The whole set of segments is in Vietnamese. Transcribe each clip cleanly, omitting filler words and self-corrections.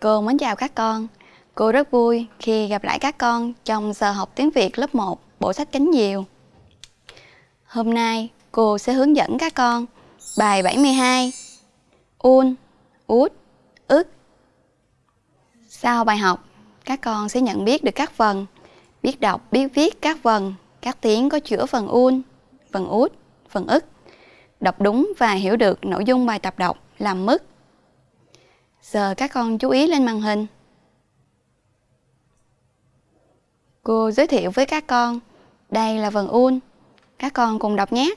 Cô mến chào các con. Cô rất vui khi gặp lại các con trong giờ học tiếng Việt lớp 1, bộ sách Cánh Diều. Hôm nay cô sẽ hướng dẫn các con bài 72. Un, út, ức. Sau bài học, các con sẽ nhận biết được các vần, biết đọc, biết viết các vần, các tiếng có chữa vần un, vần út, vần ức. Đọc đúng và hiểu được nội dung bài tập đọc làm mức. Giờ các con chú ý lên màn hình. Cô giới thiệu với các con, đây là vần un. Các con cùng đọc nhé.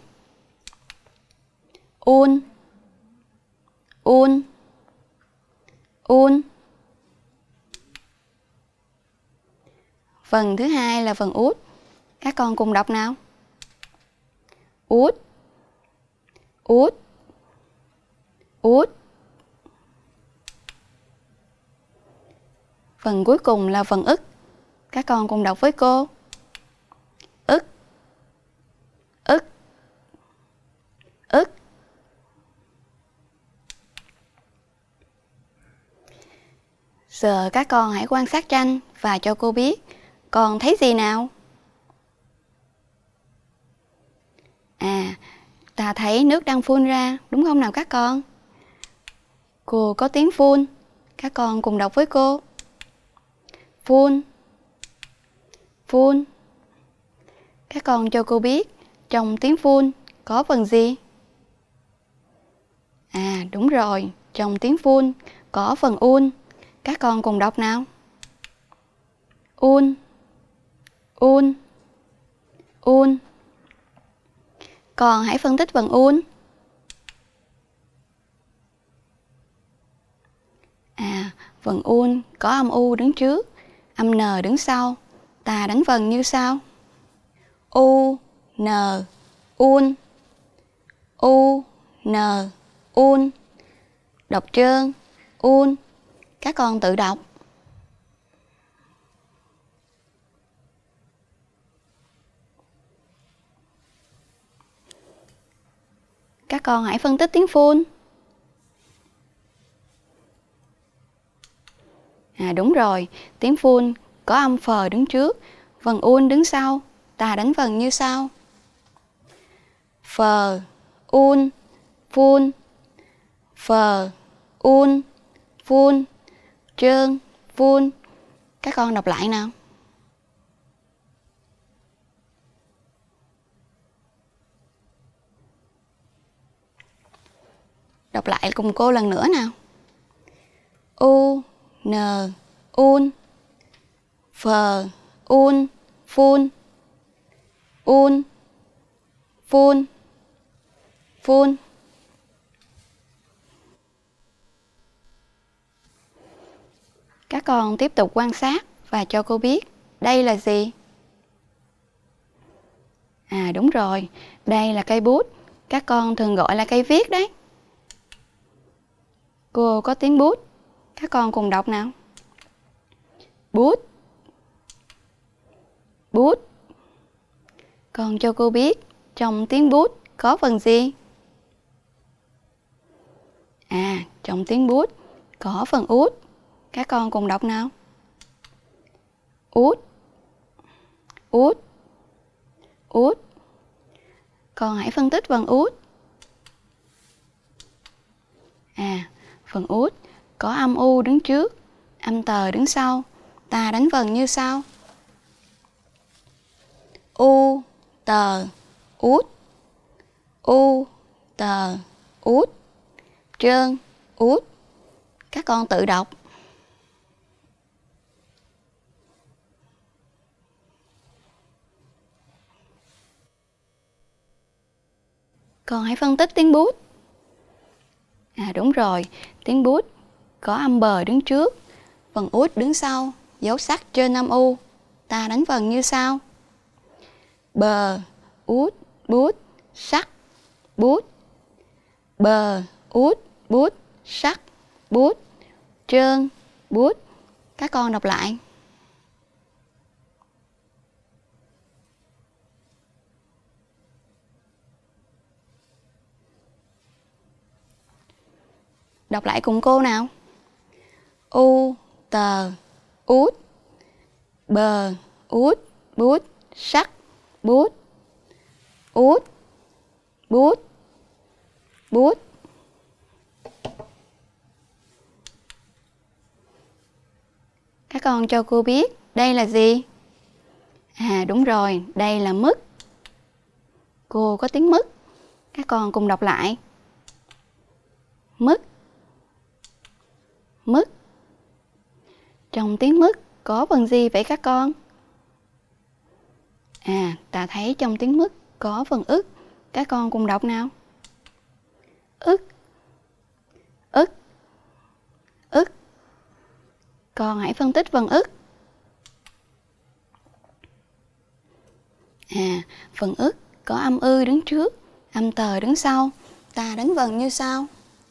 Un, un, un. Vần thứ hai là vần út. Các con cùng đọc nào. Út, út, út. Phần cuối cùng là phần ức. Các con cùng đọc với cô. Ức, ức, ức. Giờ các con hãy quan sát tranh và cho cô biết con thấy gì nào. Ta thấy nước đang phun ra, đúng không nào các con? Cô có tiếng phun. Các con cùng đọc với cô. Phun, phun. Các con cho cô biết trong tiếng phun có vần gì? Đúng rồi, trong tiếng phun có phần un. Các con cùng đọc nào. Un, un, un. Con hãy phân tích vần un. Vần un có âm u đứng trước, âm n đứng sau. Ta đánh vần như sau. U, n, un. U, n, un. Đọc trơn, un. Các con tự đọc. Các con hãy phân tích tiếng phun. Đúng rồi, tiếng phun có âm phờ đứng trước, vần un đứng sau. Ta đánh vần như sau. Phờ, un, phun. Phờ, un, phun. Trơn, phun. Các con đọc lại nào. Đọc lại cùng cô lần nữa nào. U, n, un. Phờ, un, phun. Un, phun, phun. Các con tiếp tục quan sát và cho cô biết đây là gì? Đúng rồi, đây là cây bút. Các con thường gọi là cây viết đấy. Cô có tiếng bút. Các con cùng đọc nào. Bút, bút. Con cho cô biết trong tiếng bút có phần gì? Trong tiếng bút có phần út. Các con cùng đọc nào. Út, út, út. Con hãy phân tích vần út. Phần út có âm u đứng trước, âm tờ đứng sau. Ta đánh vần như sau. U, tờ, út. U, tờ, út. Trơn, út. Các con tự đọc. Con hãy phân tích tiếng bút. Đúng rồi, tiếng bút có âm bờ đứng trước, vần út đứng sau, dấu sắc trên âm u. Ta đánh vần như sau. Bờ, út, bút, sắc, bút. Bờ, út, bút, sắc, bút. Trơn, bút. Các con đọc lại. Đọc lại cùng cô nào. u, tờ, út. Bờ, út, bút, sắc, bút. Út, bút, bút. Các con cho cô biết đây là gì? À đúng rồi, đây là mứt. Cô có tiếng mứt. Các con cùng đọc lại. Mứt, mứt. Trong tiếng mứt có vần gì vậy các con? À, ta thấy trong tiếng mứt có vần ức. Các con cùng đọc nào. Ức, ức, ức. Con hãy phân tích vần ức. À, vần ức có âm ư đứng trước, âm tờ đứng sau. Ta đánh vần như sau.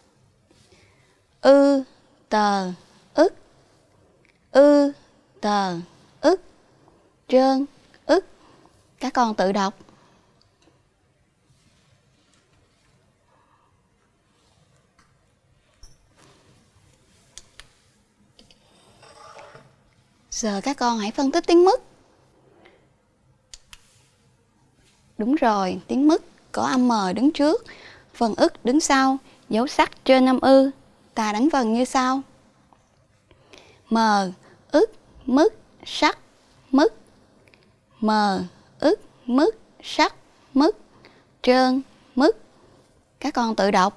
Ư, tờ, ức. Ư, tờ, ức. Trơn, ức. Các con tự đọc. Giờ các con hãy phân tích tiếng mứt. Đúng rồi, tiếng mứt có âm m đứng trước, vần ức đứng sau, dấu sắc trên âm ư. Ta đánh vần như sau. M, ức, mứt, sắc, mứt. M, ức, mứt, sắc, mứt. Trơn, mứt. Các con tự đọc.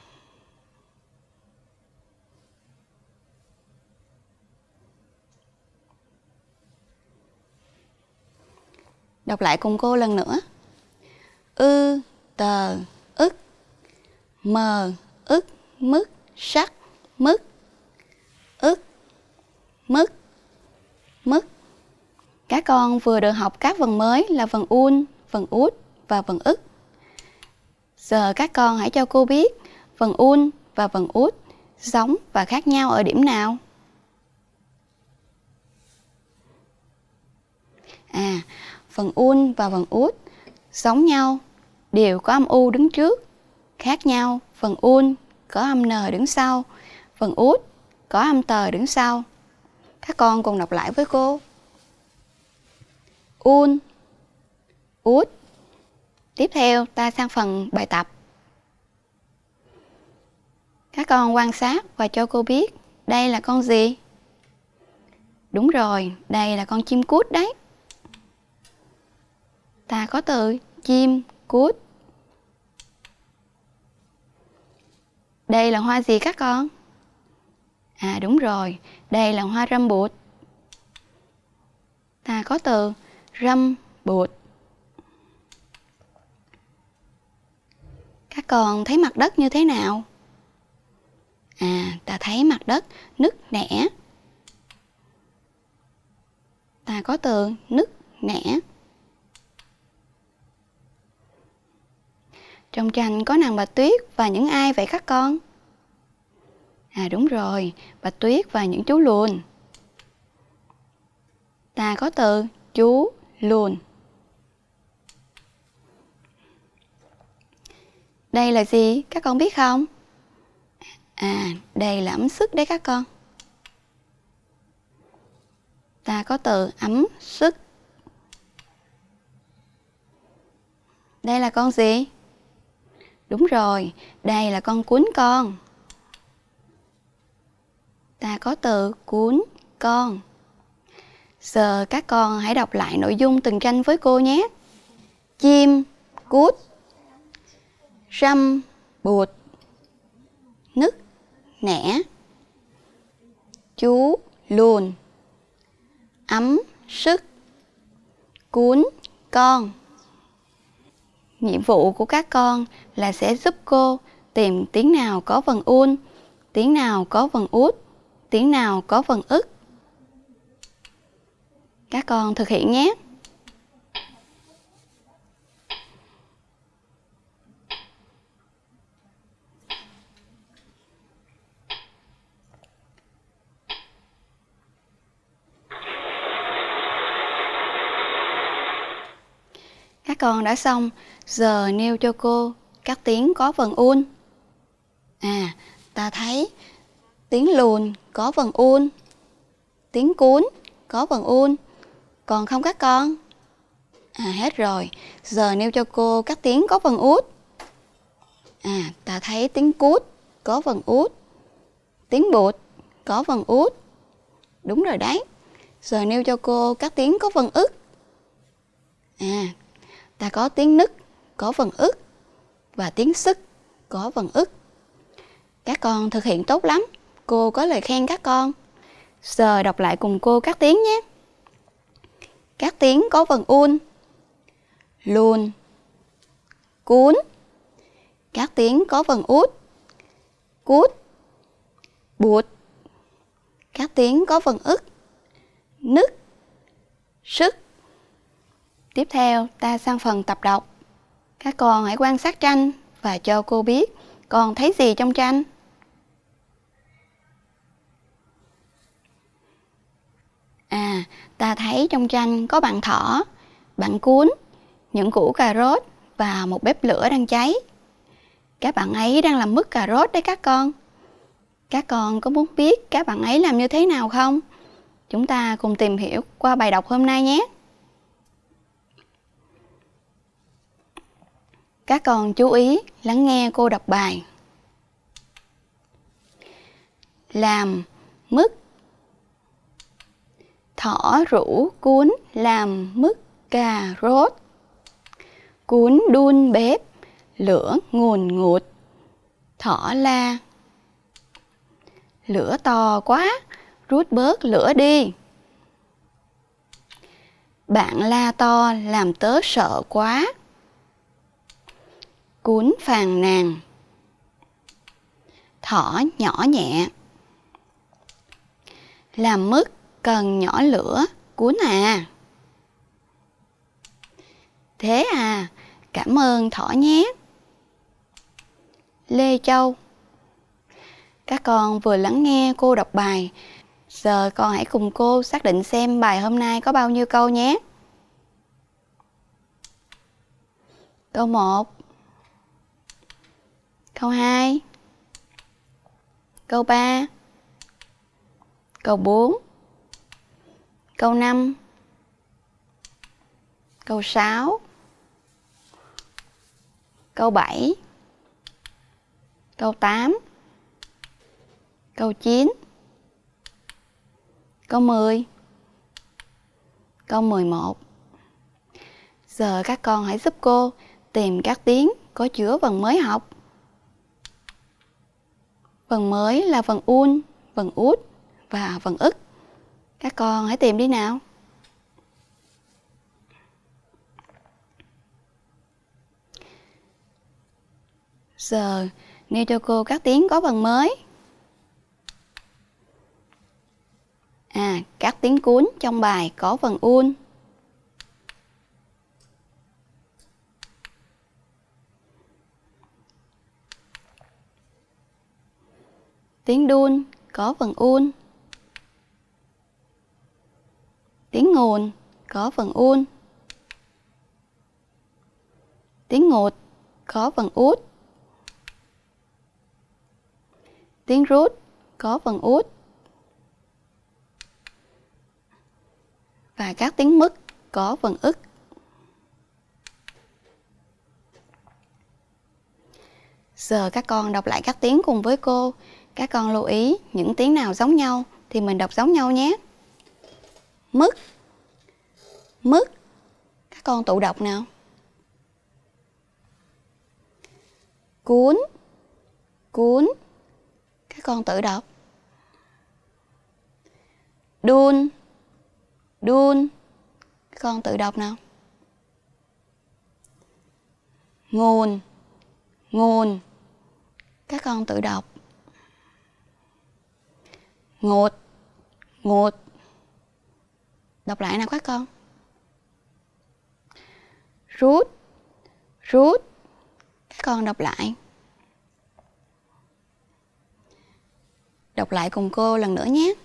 Đọc lại cùng cô lần nữa. Ư, tờ, ức. M, ức, mứt, sắc, mứt. Ức, mứt, mứt. Các con vừa được học các vần mới là vần un, vần út và vần ức. Giờ các con hãy cho cô biết vần un và vần út giống và khác nhau ở điểm nào? À, vần un và vần út giống nhau, đều có âm u đứng trước. Khác nhau, vần un có âm n đứng sau, vần út có âm tờ đứng sau. Các con cùng đọc lại với cô. Un, út. Tiếp theo ta sang phần bài tập. Các con quan sát và cho cô biết đây là con gì? Đúng rồi, đây là con chim cút đấy. Ta có từ chim cút. Đây là hoa gì các con? À đúng rồi, đây là hoa râm bụt. Ta có từ râm bụt. Các con thấy mặt đất như thế nào? À, ta thấy mặt đất nứt nẻ. Ta có từ nứt nẻ. Trong tranh có nàng Bạch Tuyết và những ai vậy các con? À đúng rồi, Bạch Tuyết và những chú lùn. Ta có từ chú lùn. Đây là gì các con biết không? À, đây là ấm sức đấy các con. Ta có từ ấm sức. Đây là con gì? Đúng rồi, đây là con cuốn con. Ta có từ cuốn con. Giờ các con hãy đọc lại nội dung từng tranh với cô nhé. Chim cút, râm bụt, nứt nẻ, chú lùn, ấm sức, cuốn con. Nhiệm vụ của các con là sẽ giúp cô tìm tiếng nào có vần un, tiếng nào có vần út, tiếng nào có vần ức. Các con thực hiện nhé. Các con đã xong, giờ nêu cho cô các tiếng có vần un. À, ta thấy Tiếng lùn có vần un. Tiếng cuốn có vần un. Còn không các con? Hết rồi. Giờ nêu cho cô các tiếng có vần út. Ta thấy tiếng cút có vần út. Tiếng bụt có vần út. Đúng rồi đấy. Giờ nêu cho cô các tiếng có vần ức. Ta có tiếng nức có vần ức và tiếng sức có vần ức. Các con thực hiện tốt lắm. Cô có lời khen các con. Giờ đọc lại cùng cô các tiếng nhé. Các tiếng có vần un. Lùn, cuốn. Các tiếng có vần út. Cút, bụt. Các tiếng có vần ức. Nức, sức. Tiếp theo ta sang phần tập đọc. Các con hãy quan sát tranh và cho cô biết con thấy gì trong tranh. Ta thấy trong tranh có bạn thỏ, bạn cún, những củ cà rốt và một bếp lửa đang cháy. Các bạn ấy đang làm mứt cà rốt đấy các con. Các con có muốn biết các bạn ấy làm như thế nào không? Chúng ta cùng tìm hiểu qua bài đọc hôm nay nhé. Các con chú ý lắng nghe cô đọc bài. Làm mứt. Thỏ rủ cuốn làm mứt cà rốt. Cuốn đun bếp, lửa ngùn ngụt. Thỏ la: lửa to quá, rút bớt lửa đi. Bạn la to làm tớ sợ quá. Cuốn phàn nàn: thỏ nhỏ nhẹ. Làm mứt cần nhỏ lửa, cuốn à. Thế à, cảm ơn thỏ nhé. Lê Châu. Các con vừa lắng nghe cô đọc bài. Giờ con hãy cùng cô xác định xem bài hôm nay có bao nhiêu câu nhé. Câu 1, câu 2, câu 3, câu 4, câu 5, câu 6, câu 7, câu 8, câu 9, câu 10, câu 11. Giờ các con hãy giúp cô tìm các tiếng có chứa vần mới học. Vần mới là vần un, vần út và vần ức. Các con hãy tìm đi nào. Giờ nêu cho cô các tiếng có vần mới. Các tiếng cuốn trong bài có vần un. Tiếng đun có vần un. Tiếng ngùn có vần un. Tiếng ngụt có vần út. Tiếng rút có vần út. Và các tiếng mứt có vần ức. Giờ các con đọc lại các tiếng cùng với cô. Các con lưu ý những tiếng nào giống nhau thì mình đọc giống nhau nhé. Mứt, mứt. Các con tự đọc nào. Cuốn, cuốn. Các con tự đọc. Đun, đun. Các con tự đọc nào. Nguồn, nguồn. Các con tự đọc. Ngột, ngột. Đọc lại nào các con. Rút, rút. Các con đọc lại. Đọc lại cùng cô lần nữa nhé.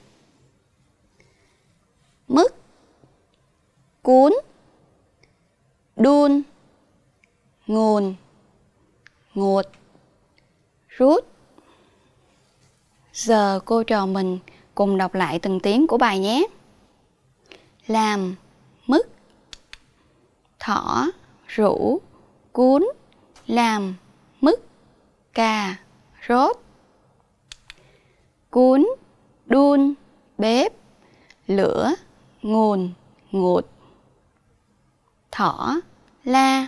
Mứt, cuốn, đun, nguồn, ngột, rút. Giờ cô trò mình cùng đọc lại từng tiếng của bài nhé. Làm, mứt. Thỏ, rũ, cuốn, làm, mứt, cà, rốt. Cuốn, đun, bếp, lửa, nguồn, ngụt. Thỏ, la.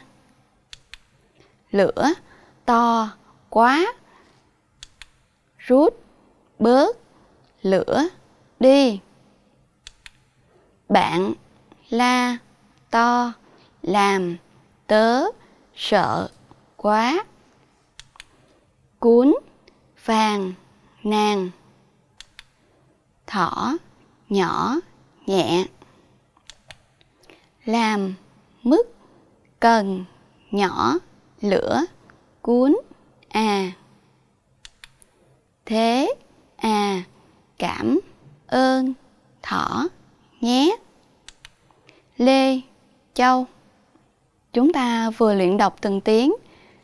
Lửa, to, quá. Rút, bớt, lửa, đi. Bạn, la, to, làm, tớ, sợ, quá. Cuốn, phàn, nàng. Thỏ, nhỏ, nhẹ. Làm, mứt, cần, nhỏ, lửa, cuốn, à. Thế, à, cảm ơn, thỏ, nhé. Lê, châu. Chúng ta vừa luyện đọc từng tiếng.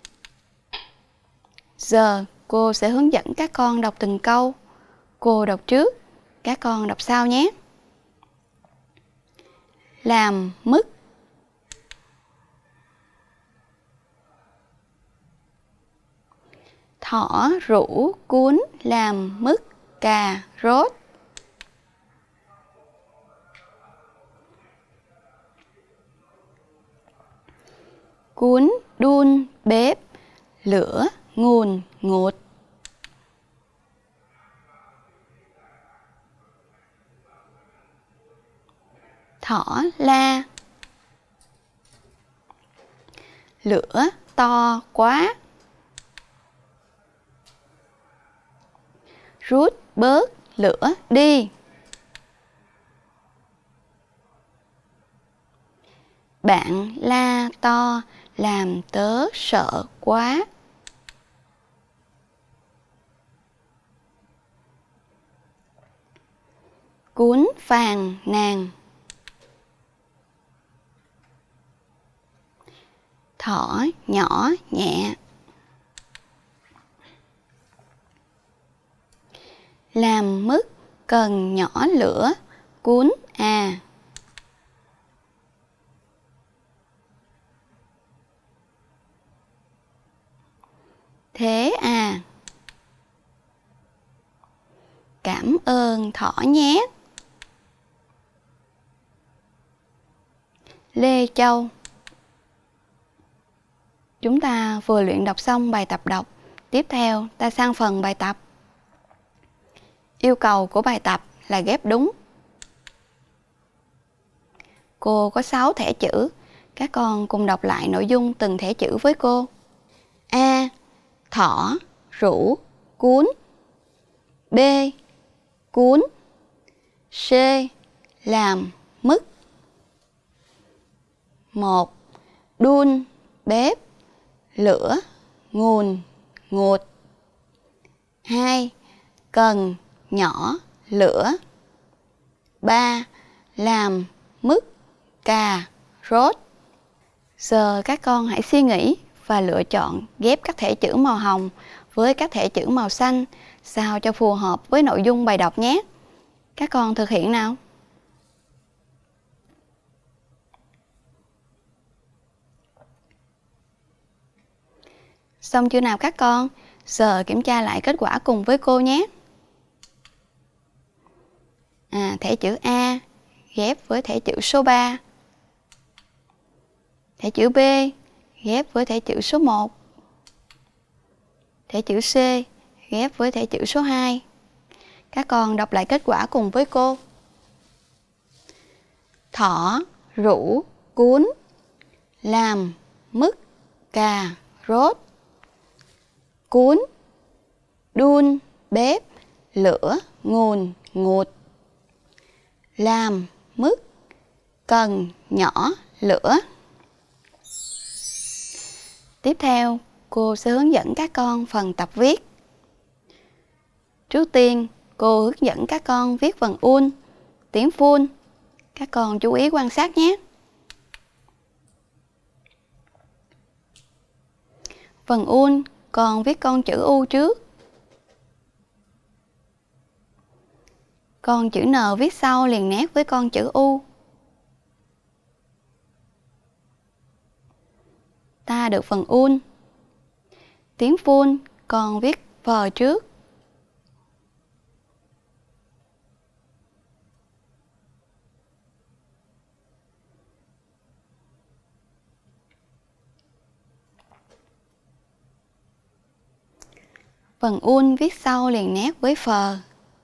Giờ cô sẽ hướng dẫn các con đọc từng câu. Cô đọc trước, các con đọc sau nhé. Làm, mứt. Thỏ, rũ, cuốn, làm, mứt, cà, rốt. Cuốn, đun, bếp, lửa, nguồn, ngụt. Thỏ, la. Lửa, to, quá. Rút, bớt, lửa, đi. Bạn la to, làm tớ sợ quá. Cuốn, phàn, nàng. Thỏ, nhỏ, nhẹ. Làm, mứt, cần, nhỏ, lửa, cuốn, à. Thế à. Cảm ơn, thỏ nhé. Lê châu. Chúng ta vừa luyện đọc xong bài tập đọc. Tiếp theo ta sang phần bài tập. Yêu cầu của bài tập là ghép đúng. Cô có 6 thẻ chữ. Các con cùng đọc lại nội dung từng thẻ chữ với cô. A. Thỏ, rũ, cuốn. B. Cuốn. C. Làm, mứt. 1. Đun, bếp, lửa, nguồn, ngụt. 2. Cần, nhỏ, lửa. 3. Làm, mứt, cà, rốt. Giờ các con hãy suy nghĩ và lựa chọn ghép các thẻ chữ màu hồng với các thẻ chữ màu xanh sao cho phù hợp với nội dung bài đọc nhé. Các con thực hiện nào. Xong chưa nào các con? Giờ kiểm tra lại kết quả cùng với cô nhé. Thẻ chữ A ghép với thẻ chữ số 3. Thẻ chữ B ghép với thẻ chữ số 1. Thẻ chữ C ghép với thẻ chữ số 2. Các con đọc lại kết quả cùng với cô. Thỏ, rũ, cuốn, làm, mứt, cà, rốt. Cuốn, đun, bếp, lửa, nguồn, ngụt. Làm, mứt, cần, nhỏ, lửa. Tiếp theo, cô sẽ hướng dẫn các con phần tập viết. Trước tiên, cô hướng dẫn các con viết vần un, tiếng phun. Các con chú ý quan sát nhé. Vần un, con viết con chữ U trước. Con chữ N viết sau liền nét với con chữ U. Ta được phần un. Tiếng phun, con viết phờ trước. Phần un viết sau liền nét với phờ.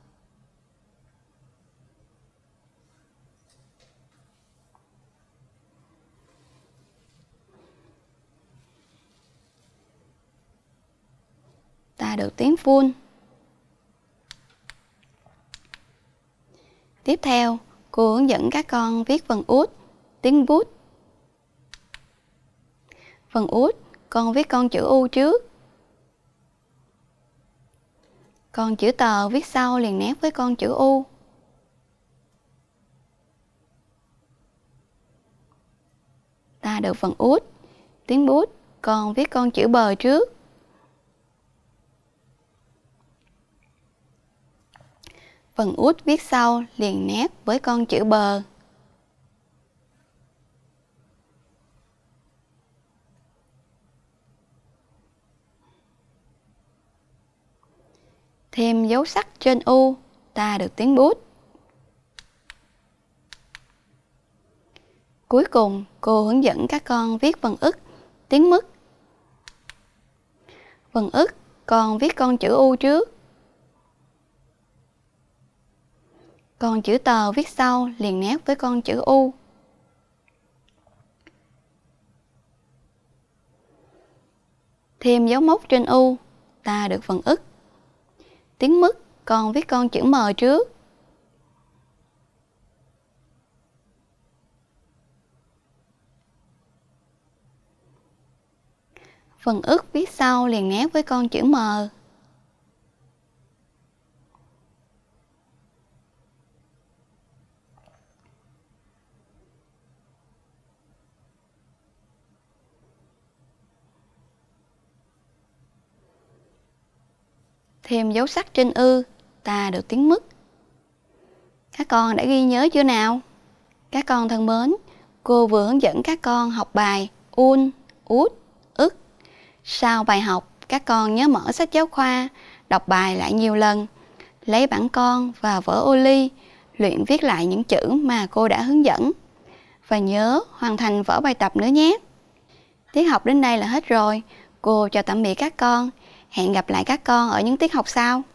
Ta được tiếng phun. Tiếp theo, cô hướng dẫn các con viết phần út, tiếng bút. Phần út, con viết con chữ U trước. Con chữ tờ viết sau liền nét với con chữ U. Ta được phần út. Tiếng bút, con viết con chữ bờ trước. Phần út viết sau liền nét với con chữ bờ. Thêm dấu sắc trên U, ta được tiếng bút. Cuối cùng, cô hướng dẫn các con viết phần ức, tiếng mức. Phần ức, con viết con chữ U trước. Con chữ tờ viết sau liền nét với con chữ U. Thêm dấu mốc trên U, ta được phần ức. Tiếng mức, con viết con chữ M trước. Phần ức viết sau liền nét với con chữ M. Thêm dấu sắc trên ư, ta được tiếng mức. Các con đã ghi nhớ chưa nào? Các con thân mến, cô vừa hướng dẫn các con học bài un, út, ức. Sau bài học, các con nhớ mở sách giáo khoa, đọc bài lại nhiều lần, lấy bảng con và vở ô ly, luyện viết lại những chữ mà cô đã hướng dẫn. Và nhớ hoàn thành vở bài tập nữa nhé. Tiết học đến đây là hết rồi. Cô chào tạm biệt các con. Hẹn gặp lại các con ở những tiết học sau.